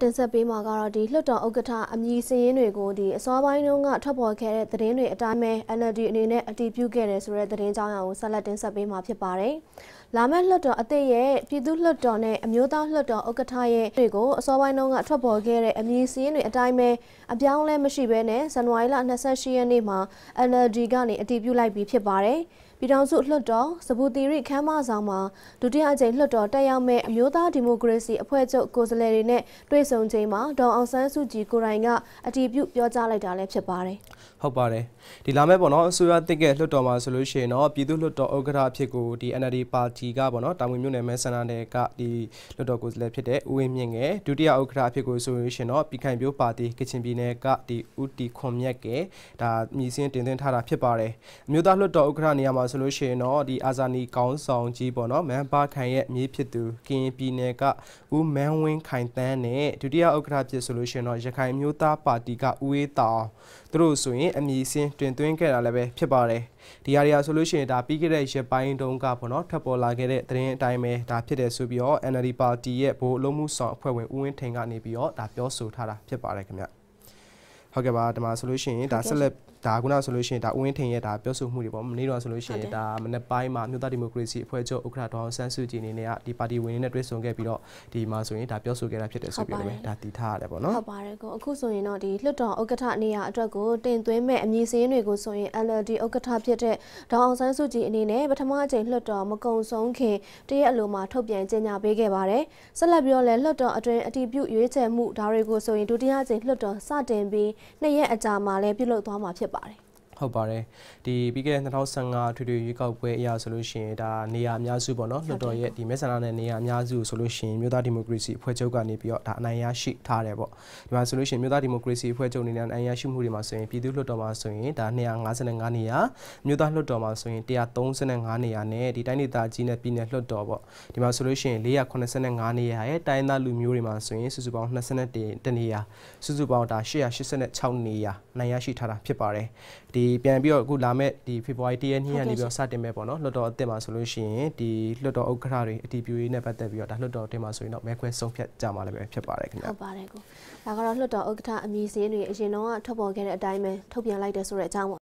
တင်ဆက်ပေးမှာကတော့ဒီလွှတ်တော်ဥက္ကဋ္ဌအမည်စာရင်းတွေကိုဒီအစောပိုင်းတုန်းကထွက်ပေါ်ခဲ့တဲ့သတင်းတွေအတိုင်းပဲ NLD အနေနဲ့အတည်ပြုခဲ့တယ်ဆိုတဲ့သတင်းကြောင်းအရာကိုဆက်လက်တင်ဆက်ပေးမှာဖြစ်ပါတယ်။လာမယ့်လွှတ်တော်အသစ်ရဲ့ပြည်သူ့လွှတ်တော်နဲ့အမျိုးသားလွှတ်တော်ဥက္ကဋ္ဌရဲ့တွေကိုအစောပိုင်းတုန်းကထွက်ပေါ်ခဲ့တဲ့အမည်စာရင်းတွေအတိုင်းပဲအပြောင်းလဲမရှိဘဲနဲ့ဇန်နဝါရီလ28ရက်နေ့မှာ NLD ကနေအတည်ပြုလိုက်ပြီးဖြစ်ပါတယ်။ပြည်ထောင်စုလွှတ်တော်စပူတီရိခမ်းမဆောင်မှာဒုတိယအကြိမ်လွှတ်တော်တက်ရောက်မဲ့အမျိုးသားဒီမိုကရေစီအဖွဲ့ချုပ်ကိုယ်စားလှယ်တွေနဲ့တွေ့ဆုံချိန်မှာဒေါ်အောင်ဆန်းစုကြည်ကိုယ်တိုင်ကအတည်ပြုပြောကြားလိုက်တာလည်းဖြစ်ပါတယ်။ဟုတ်ပါတယ်။ဒီလာမဲ့ပေါ့နော်အစိုးရတစ်ကလွှတ်တော်မှာဆိုလို့ရှိရင်တော့ပြည်သူ့လွှတ်တော်ဥက္ကဋ္ဌအဖြစ်ကိုဒီ NLD ပါတီကပေါ့နော်တာဝန်မြို့နယ်မဲဆန္ဒနယ်ကဒီလွှတ်တော်ကိုယ်စားလှယ်ဖြစ်တဲ့ဦးဝင်းမြင့်ငယ်ဒုတိယဥက္ကဋ္ဌအဖြစ်ကိုဆိုလို့ရှိရင်တော့ပြည်ခိုင်ဖြိုးပါတီကချင်ပြည်နယ်ကဒီဦးတီခွန်မြတ်ကဒါမြည်စင်းတင်သွင်းထားတာဖြစ်ပါတယ်။အမျိုးသားလွှတ်တော်ဥက္ကဋ္ဌနေရာမှာဆိုလို့ရှိရင်တော့ဒီအာဇာနည်ကောင်းဆောင်ကြီးပေါ့နော်မန်ပါခိုင်ရဲ့မြေဖြစ်သူကရင်ပြည်နယ်ကဦးမန်းဝင်းခိုင်တန်းနဲ့ဒုတိယဥက္ကဋ္ဌဖြစ်ဆိုလို့ရှိရင်တော့ရခိုင်မျိုးသားပါတီကဦးအေးတောင်သူတို့ဆိုရင်အမည်စင်းတင်သွင်းခဲ့တာလည်းပဲဖြစ်ပါတယ်ဒီအရာဆိုလို့ရှိရင်ဒါပြီးခဲ့တဲ့ရက်ပိုင်းတုန်းကပေါ့နော်ထပ်ပေါ်လာခဲ့တဲ့သတင်းအတိုင်းပဲဒါဖြစ်တယ်ဆိုပြီးတော့ NLD ပါတီရဲ့ဗိုလ်အလုံးမှုဆောင်အဖွဲ့ဝင်ဦးဝင်းထိန်ကနေပြီးတော့ဒါပြောဆိုထားတာဖြစ်ပါတယ်ခင်ဗျဟုတ်ကဲ့ပါဒီမှာဆိုလို့ရှိရင်ဒါဆက်လက်ဒါခုနဆိုလို့ရှိရင်ဒါဦးဝင်းထင်ရဲ့ဒါပြောဆိုမှုတွေပေါ့မနေ့တော့ဆိုလို့ရှိရင်ဒါမနေ့ပိုင်းမှာမြို့သားဒီမိုကရေစီအဖွဲ့ချုပ်ဥက္ကဋ္ဌဒေါအောင်ဆန်းစုကြည်အနေနဲ့ကဒီပါတီဝင်တွေနဲ့တွေ့ဆုံခဲ့ပြီးတော့ဒီမှာဆိုရင်ဒါပြောဆိုခဲ့တာဖြစ်တယ်ဆိုပြီးတော့ဒါတည်ထားရတယ်ပေါ့နော်ဟုတ်ပါတယ်ကိုအခုဆိုရင်တော့ဒီလွှတ်တော်ဥက္ကဋ္ဌနေရာအတွက်ကိုတင်သွင်းမဲ့အမည်စာရင်းတွေကိုဆိုရင် NLD ဥက္ကဋ္ဌဖြစ်တဲ့ဒေါအောင်ဆန်းစုကြည်အနေနဲ့ပထမအကြိမ်လွှတ်တော်မကုံဆုံးခင်တရက်အလိုမှာထုတ်ပြန်ကြေညာပေးခဲ့ပါတယ်ဆက်လက်ပြီးတော့လည်းလွှတ်တော်အတွင်းအတည်ပြုရွေးချယ်မှုဒါတွေကိုဆိုရင်ဒုတိယအကြိမ်လွှတ်တော်စတင်ပြီး2ရက်အကြာမှာလည်းပြုလုပ်သွားမှာဖြစ်ပါတယ်ဟုတ်ပါတယ်ဒီပြီးခဲ့တဲ့2015ထွေထွေရွေးကောက်ပွဲအရာဆိုလို့ရှိရင်ဒါနေရာအများစုပေါ့နော်လွှတ်တော်ရဲ့ဒီမဲဆန္ဒနယ်နေရာအများစုဆိုလို့ရှိရင်မြို့သားဒီမိုကရေစီအဖွဲ့ချုပ်ကနေပြီးတော့ဒါအနိုင်ရရှိထားတယ်ပေါ့ဒီမှာဆိုလို့ရှိရင်မြို့သားဒီမိုကရေစီအဖွဲ့ချုပ်အနေနဲ့အနိုင်ရရှိမှုတွေမှာဆိုရင်ပြည်သူ့လွှတ်တော်မှာဆိုရင်ဒါ255နေရာမြို့သားလွှတ်တော်မှာဆိုရင်135နေရာနဲ့ဒီတိုင်းဒေသကြီးနဲ့ပြည်နယ်လွှတ်တော်ပေါ့ဒီမှာဆိုလို့ရှိရင်485နေရာရဲ့တိုင်းသားလူမျိုးတွေမှာဆိုရင်စုစုပေါင်း21နေရာစုစုပေါင်းဒါ886နေရာနိုင်ရရှိထားတာဖြစ်ပါတယ်ဒီပြန်ပြီးတော့အခုလာမဲ့ဒီဖေဖော်ဝါရီ1ရက်နေ့ကနေပြီးတော့စတင်မဲ့ပေါ့နော်လွှတ်တော်အသစ်မှာဆိုလို့ရှိရင်ဒီလွှတ်တော်ဥက္ကဋ္ဌတွေအတည်ပြုရေးနဲ့ပတ်သက်ပြီးတော့ဒါလွှတ်တော်တင်မှာဆိုရင်တော့မဲခွဲဆုံးဖြတ်ကြမှာလည်းပဲဖြစ်ပါတယ်ခင်ဗျာဟုတ်ပါတယ်ကိုဒါကတော့လွှတ်တော်ဥက္ကဋ္ဌအမည်စာရင်းတွေအရင်တော့ထွက်ပေါ်ခဲ့တဲ့အတိုင်းပဲထုတ်ပြန်လိုက်တယ်ဆိုတဲ့အကြောင်း